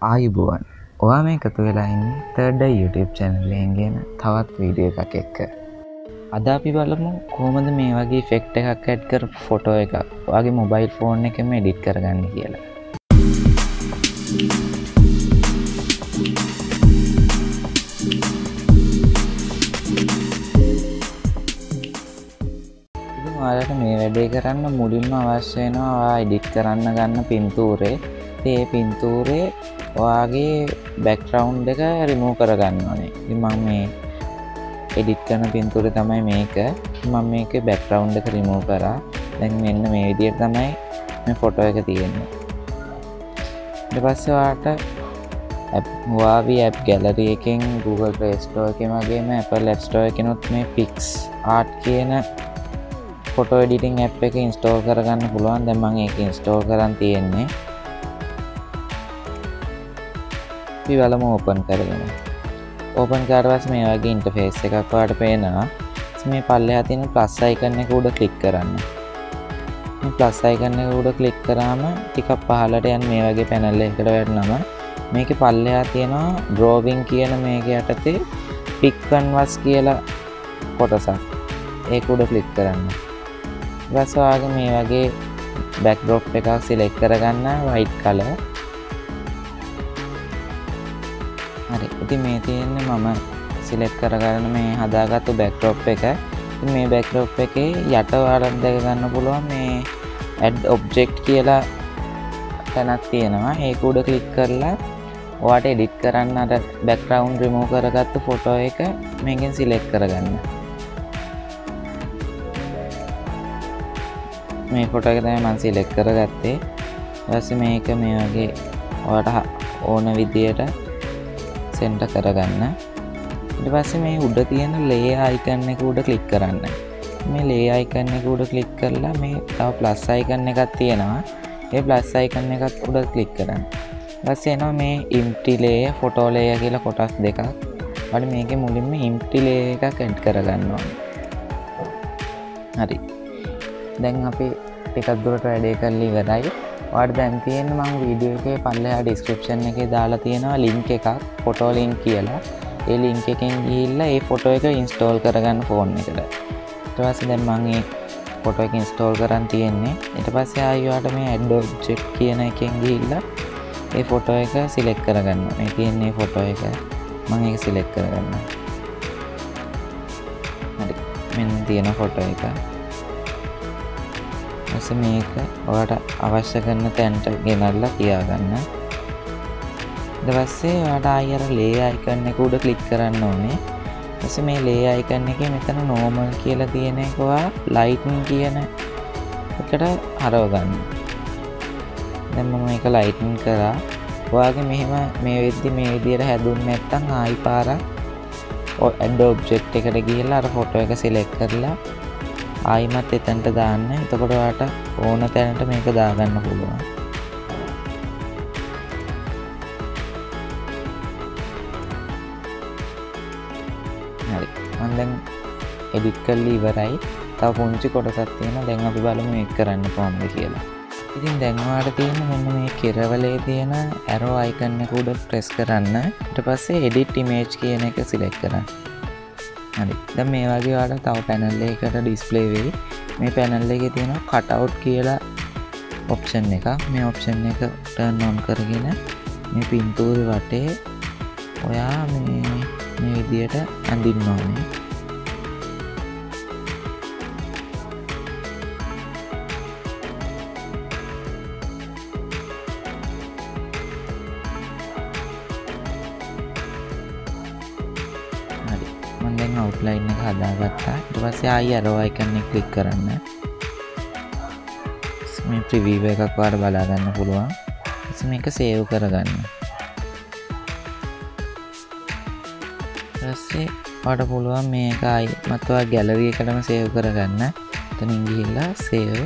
ආයුබෝවන්. ඔයා මේ එකතු වෙලා ඉන්නේ third eye YouTube channel එකෙන් ගෙන තවත් වීඩියෝ එකක් එක්ක. අද අපි බලමු කොහොමද මේ වගේ ඉෆෙක්ට් එකක් ඇඩ් කරපු ෆොටෝ එකක් ඔයාගේ මොබයිල් ෆෝන් එකෙන්ම එඩිට් කරගන්න කියලා. ඉතින් ඔයාලට මේ වැඩේ කරන්න මුලින්ම අවශ්‍ය වෙනවා ඔයා එඩිට් කරන්න ගන්න පින්තූරේ. ඒ පින්තූරේ ඔයාගේ බෑග්ග්‍රවුන්ඩ් එක රිමූව් කරගන්න ඕනේ. ඉතින් මම මේ එඩිට් කරන පින්තූරේ තමයි මේක. මම මේකේ බෑග්ග්‍රවුන්ඩ් එක රිමූව් කරා. දැන් මෙන්න මේ විදිහට තමයි මේ ෆොටෝ එක තියෙන්නේ. ඊට පස්සේ ඔයාට Huawei app gallery එකෙන් Google Play Store එකෙන් වගේම Apple App Store එකෙනුත් මේ PicsArt කියන ෆොටෝ එඩිටින් ඇප් එක ඉන්ස්ටෝල් කරගන්න පුළුවන්. දැන් මම ඒක ඉන්ස්ටෝල් කරන් තියෙන්නේ. අපි බලමු ඕපන් කරගෙන. ඕපන් කරලා පස්සේ මේ වගේ ඉන්ටර්ෆේස් එකක් ඔයාලට පේනවා. මේ පල්ලෙහා තියෙන ප්ලස් අයිකන් එක උඩ ක්ලික් කරන්න. මේ ප්ලස් අයිකන් එක උඩ ක්ලික් කරාම ටිකක් පහළට යන මේ වගේ පැනල් එකකට වැටෙනවා. මේකේ පල්ලෙහා තියෙනවා ඩ්‍රෝවිං කියන මේක යටතේ පික් කන්වර්ස් කියලා කොටසක්. ඒක උඩ ක්ලික් කරන්න. ඊට පස්සේ ඔයාගේ මේ වගේ බෑක්ඩ්‍රොප් එකක් සිලෙක්ට් කරගන්න white color. හරි. ඉතින් මේ තියෙන්නේ මම සිලෙක්ට් කරගන්න මේ හදාගත්තු බෑක්ඩ්‍රොප් එක. ඉතින් මේ බෑක්ඩ්‍රොප් එකේ යට ඔයාලට දැක ගන්න පුළුවන් මේ add object කියලා තැනක් තියෙනවා. ඒක උඩ ක්ලික් කරලා ඔයාට එඩිට් කරන්න අර බෑග්ග්‍රවුන්ඩ් රිමූව් කරගත්තු ෆොටෝ එක මේකෙන් සිලෙක්ට් කරගන්න. මේ ෆොටෝ එක තමයි මම සිලෙක්ට් කරගත්තේ. ඊට පස්සේ මේක මේ වගේ ඔයාට ඕන විදියට සෙන්ටර් කරගන්න. ඊට පස්සේ මේ උඩ තියෙන ලේයර් අයිකන් එක උඩ ක්ලික් කරන්න. මේ ලේයර් අයිකන් එක උඩ ක්ලික් කරලා මේ තව ප්ලස් අයිකන් එකක් තියෙනවා. ඒ ප්ලස් අයිකන් එකත් උඩ ක්ලික් කරන්න. ඊට පස්සේ එනවා මේ empty layer photo layer කියලා කොටස් දෙකක්. අපි මේකේ මුලින්ම empty layer එකක් ඇඩ් කරගන්න ඕනේ. හරි. දැන් අපි ටිකක් දුරට වැඩේ කරලා ඉවරයි. ඔයාලට දැන් තියෙන්නේ මම වීඩියෝ එකේ පල්ලෙහා description එකේ දාලා තියෙනවා link එකක් photo link කියලා. ඒ link එකෙන් ගිහිල්ලා ඒ ෆොටෝ එක ඉන්ස්ටෝල් කරගන්න ෆෝන් එකට. ඊට පස්සේ දැන් මම මේ ෆොටෝ එක ඉන්ස්ටෝල් කරන් තියෙන්නේ. ඊට පස්සේ ආයෙ ඔයාලට මේ add object කියන එකෙන් ගිහිල්ලා ඒ ෆොටෝ එක සිලෙක්ට් කරගන්න. මේ තියෙන්නේ ෆොටෝ එක. මම ඒක සිලෙක්ට් කරගන්නවා. හරි. මෙන්න තියෙන ෆොටෝ එක. ඊට මේක ඔයාලට අවශ්‍ය කරන තැනට ගෙනල්ලා තියාගන්න. ඊට පස්සේ ඔයාලට ආයෙ අර ලේයර් අයිකන් එක උඩ ක්ලික් කරන්න ඕනේ. ඊට පස්සේ මේ ලේයර් අයිකන් එකේ මෙතන normal කියලා තියෙන එක ඔයා lighten කියන එකට හරව ගන්න. දැන් මම මේක lighten කරා. ඔයාගේ මෙහෙම මේ විදිහට හැදුන්නේ නැත්නම් ආයි පාරක් add object එකට ගිහලා අර ෆොටෝ එක select කරලා ආයිමත් එතනට දාන්න. එතකොට ඔයාට ඕන තැනට මේක දාගන්න පුළුවන්. හරි. මම දැන් එඩිට් කරලා ඉවරයි. තව පුංචි කොටසක් තියෙනවා. දැන් අපි බලමු මේක කරන්න කොහොමද කියලා. ඉතින් දැන් ඔයාලට තියෙන මෙන්න මේ කෙරවලේ තියෙන arrow icon එක උඩ press කරන්න. ඊට පස්සේ edit image කියන එක select කරන්න. හරි. දැන් මේ වගේ ඔයාලට තව panel එකකට display වෙයි. මේ panel එකේ තියෙනවා cutout කියලා option එකක්. මේ option එක turn on කරගෙන මේ පින්තූරේ වටේ ඔයා මේ විදියට අඳින්න ඕනේ. හරි. මම දැන් outline එක හදාගත්තා. ඊට පස්සේ ආයෙ arrow icon එක click කරන්න. මේ preview එකක් ඔයාලට බලා ගන්න පුළුවන්. ඊට මේක save කරගන්න. ඊපස්සේ ඔයාලට පුළුවන් මේක ආයිමත් ඔයා gallery එකටම save කරගන්න. එතනින් ගිහිල්ලා save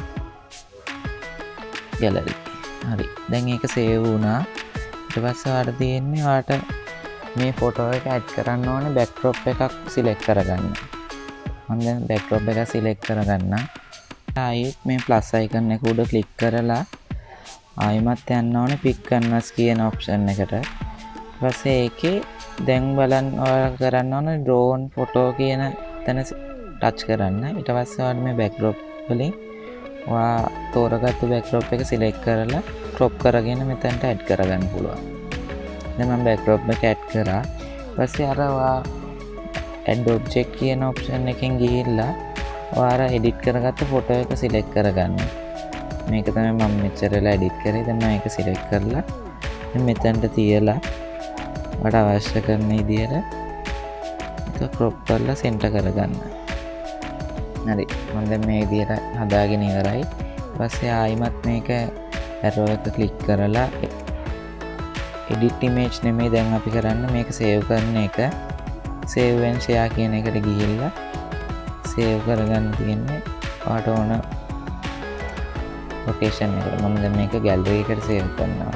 gallery. හරි. දැන් ඒක save වුණා. ඊට පස්සේ ඔයාලට තියෙන්නේ ඔයාලට මේ ෆොටෝ එක add කරන්න ඕනේ backdrop එකක් select කරගන්න. මම දැන් backdrop එක select කරගන්න. ආයෙත් මේ plus icon එක උඩ click කරලා ආයිමත් යන්න ඕනේ පික් කන්වර්ස් කියන ඔප්ෂන් එකට. ඊට පස්සේ ඒකේ දැන් බලන්න ඔයාලා කරන්න ඕනේ ඩ්‍රෝන් ෆොටෝ කියන තැන ටච් කරන්න. ඊට පස්සේ ඔයාලා මේ බෑක්ඩ්‍රොප් වලින් ඔයා තෝරගත්තු බෑක්ඩ්‍රොප් එක සිලෙක්ට් කරලා ක්‍රොප් කරගෙන මෙතනට ඇඩ් කරගන්න පුළුවන්. දැන් මම බෑක්ඩ්‍රොප් එක ඇඩ් කරා. ඊට පස්සේ අර ඔයා ඇඩ් ඔබ්ජෙක්ට් කියන ඔප්ෂන් එකෙන් ගිහිල්ලා ඔයාලා එඩිට් කරගත්තු ෆොටෝ එක සිලෙක්ට් කරගන්න. මේක තමයි මම මෙච්චර වෙලා එඩිට් කරේ. දැන් මම ඒක සිලෙක්ට් කරලා මෙතනට තියලා ඔයාලට අවශ්‍ය කරන විදිහට ඒක ක්‍රොප් කරලා සෙන්ටර් කරගන්න. හරි. මම දැන් මේ විදිහට හදාගෙන ඉවරයි. ඊට පස්සේ ආයිමත් මේක ඇරෝ එක ක්ලික් කරලා edit image නෙමෙයි දැන් අපි කරන්න මේක save කරන එක. save and share කියන එකට ගිහිල්ලා save කරගන්න තියෙන්නේ ඔයාලට ඕන location එකට. මම දැන් මේක gallery එකට save කරනවා.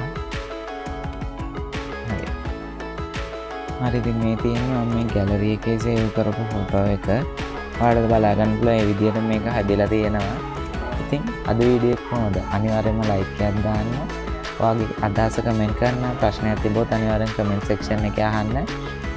හරි ඉතින් මේ තියෙනවා මේ gallery එකේ save කරපු photo එක. ඔයාලට බලා ගන්න පුළුවන් මේ විදිහට මේක හදලා තියෙනවා. ඉතින් අද වීඩියෝ එක කොහොමද? අනිවාර්යයෙන්ම like එකක් දාන්න. ඔයාගේ අදහස කමෙන්ට් කරන්න. ප්‍රශ්නයක් තිබ්බොත් අනිවාර්යෙන් කමෙන්ට් සෙක්ෂන් එකේ අහන්න.